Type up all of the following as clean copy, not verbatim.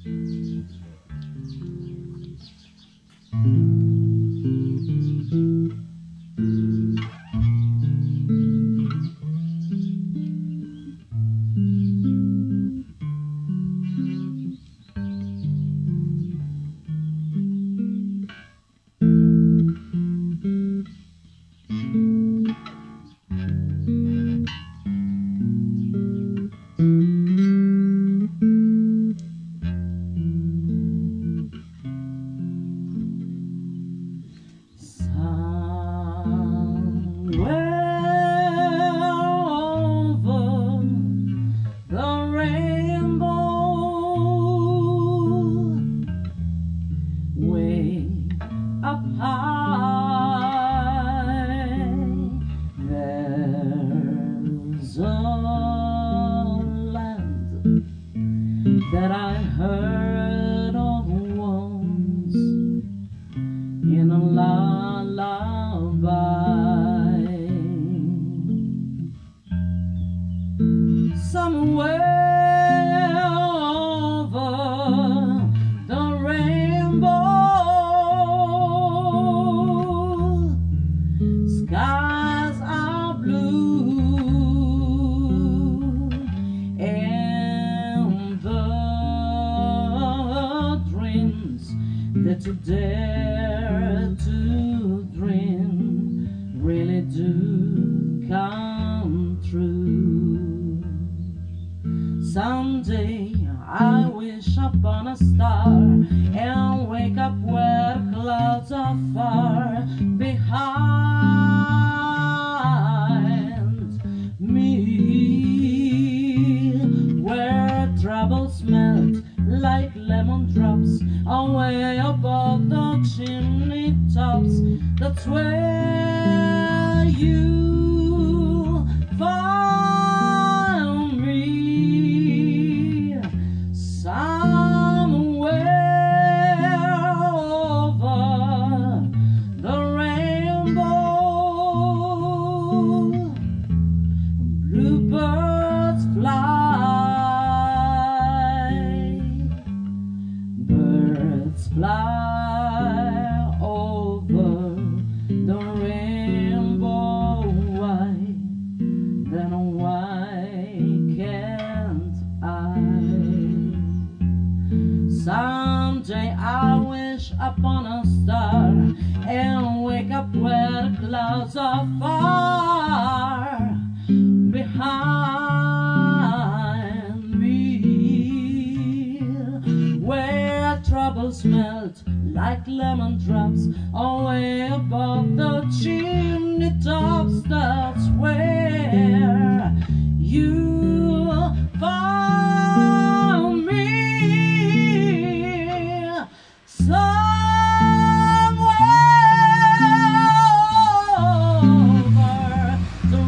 That I heard of once in a lullaby. Somewhere over the rainbow, skies are blue, and that you dare to dream really do come true. Someday I wish upon a star and wake up where the clouds are far behind me, where troubles melt like lemon drops away above the chimney tops. That's where you find me, somewhere over the rainbow. Bluebirds fly over the rainbow. Why, then why can't I? Someday I wish upon a star and wake up where the clouds are far behind me, where troubles melt like lemon drops away above the chimney tops. That's where you found me, somewhere over the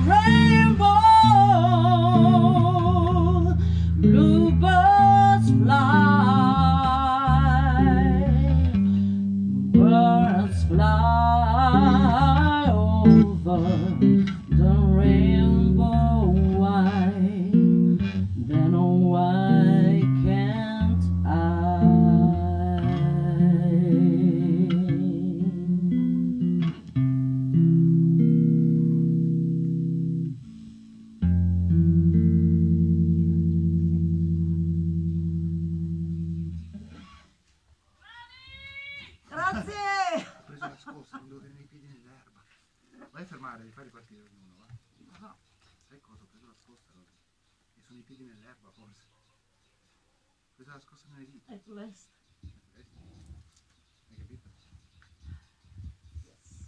rainbow. Bluebirds fly over the rainbow. Why, then why can't I? Grazie! Ho preso la scossa, non devo tenere i piedi nell'erba. Vai a fermare, fai ripartire ognuno, va? No. Sai cosa? Ho preso la scossa, e sono i piedi nell'erba, forse. Ho preso la scossa nelle dita. È blessed. Hai capito? Yes.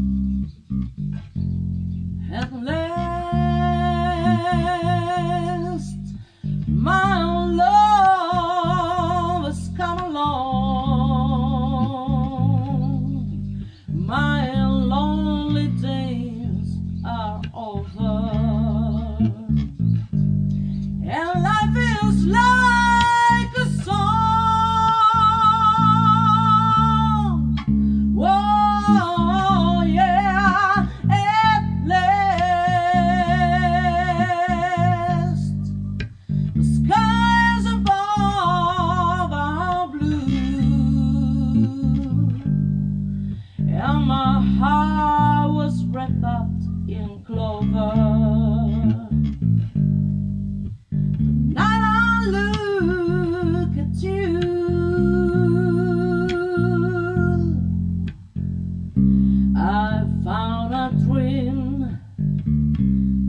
At last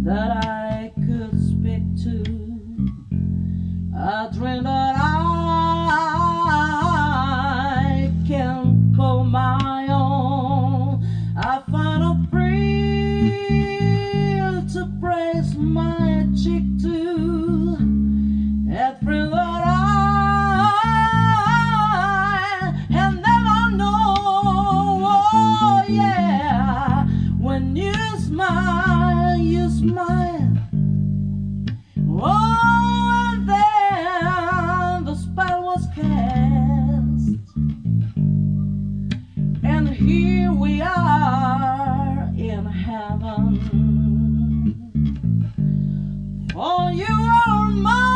that I could speak to. A dream that I can call my own. I find a thrill to praise my cheek to. A thrill that I have never known. Oh yeah, when you smile, you smile. Oh, and then the spell was cast, and here we are in heaven. For you are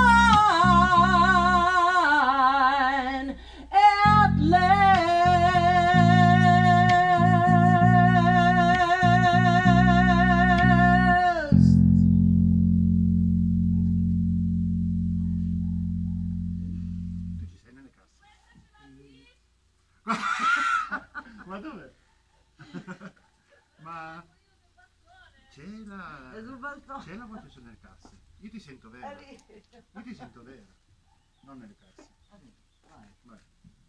mine at last. Tu ci sei nelle casse? Ma dove? Ma c'è la... È sul balcone. C'è la voce su nelle casse. Io ti sento vera. È lì. Io ti sento vera. Non nelle casse. Vai. Vai.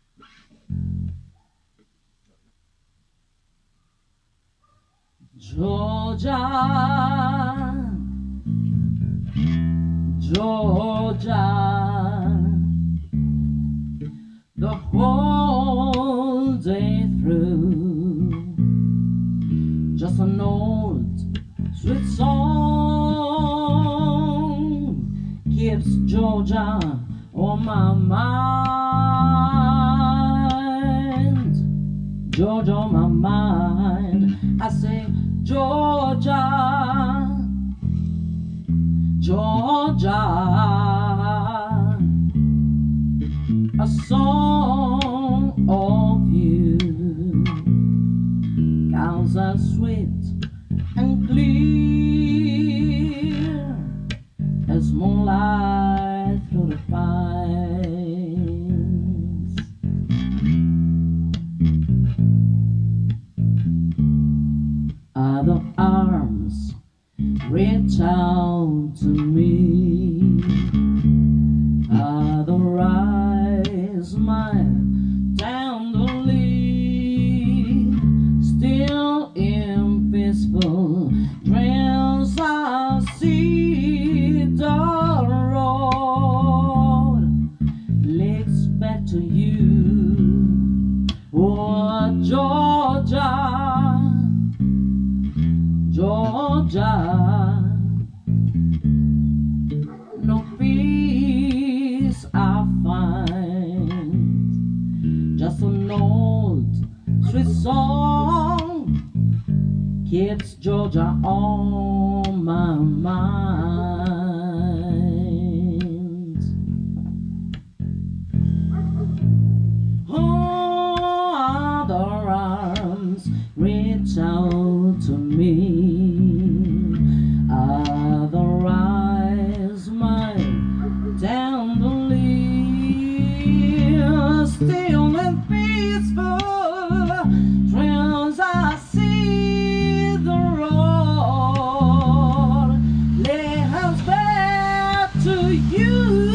Georgia, Georgia, the whole day through, just an old sweet song keeps Georgia on my mind. Georgia on my mind. I say, Georgia, Georgia, a song of you counts as sweet and clear as moonlight through the pines. Other arms reach out to me, other eyes smile tenderly. Still in peaceful dreams I see the road leads back to you. Oh, Georgia, Georgia, no peace I find, just an old sweet song keeps Georgia on my mind. Oh, other arms reach out to me, other eyes smile tenderly. Still and peaceful dreams I see the road leads back to you,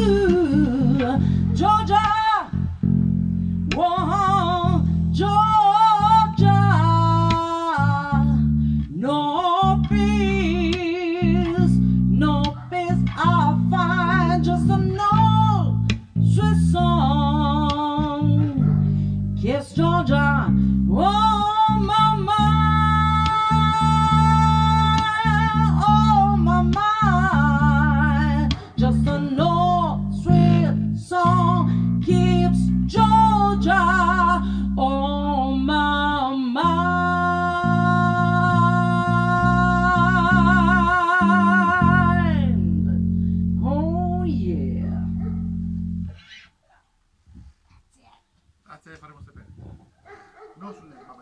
Georgia. Whoa, Georgia, no peace I find, just an old sweet song keeps Georgia on my mind, on my mind. Just an old sweet song keeps Georgia on my mind. Oh yeah. Grazie, faremo sapere. Non sulle